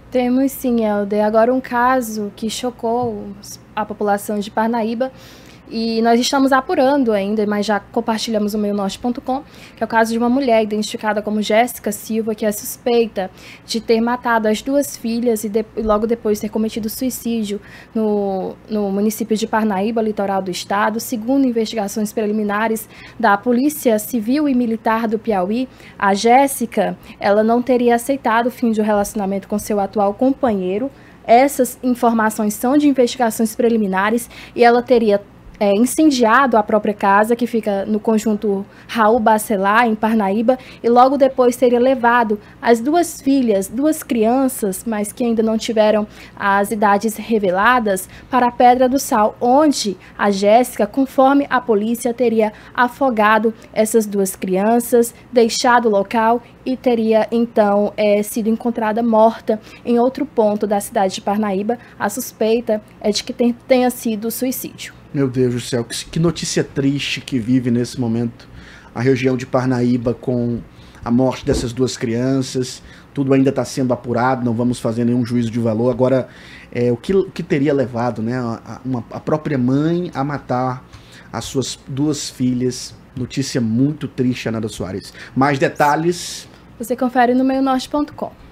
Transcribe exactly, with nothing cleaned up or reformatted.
Temos sim, Helder. Agora um caso que chocou a população de Parnaíba e nós estamos apurando ainda, mas já compartilhamos no meio norte ponto com, que é o caso de uma mulher identificada como Jéssica Silva, que é suspeita de ter matado as duas filhas e, de, e logo depois ter cometido suicídio no, no município de Parnaíba, litoral do estado. Segundo investigações preliminares da Polícia Civil e Militar do Piauí, a Jéssica, ela não teria aceitado o fim de um relacionamento com seu atual companheiro. Essas informações são de investigações preliminares e ela teria É, incendiado a própria casa, que fica no conjunto Raul Bacelar, em Parnaíba, e logo depois teria levado as duas filhas, duas crianças, mas que ainda não tiveram as idades reveladas, para a Pedra do Sal, onde a Jéssica, conforme a polícia, teria afogado essas duas crianças, deixado o local e teria então é, sido encontrada morta em outro ponto da cidade de Parnaíba. A suspeita é de que tem, tenha sido suicídio. Meu Deus do céu, que notícia triste que vive nesse momento a região de Parnaíba com a morte dessas duas crianças. Tudo ainda está sendo apurado, não vamos fazer nenhum juízo de valor. Agora, é, o, que, o que teria levado, né, a, uma, a própria mãe a matar as suas duas filhas? Notícia muito triste, Ananda Soares. Mais detalhes você confere no meio norte ponto com.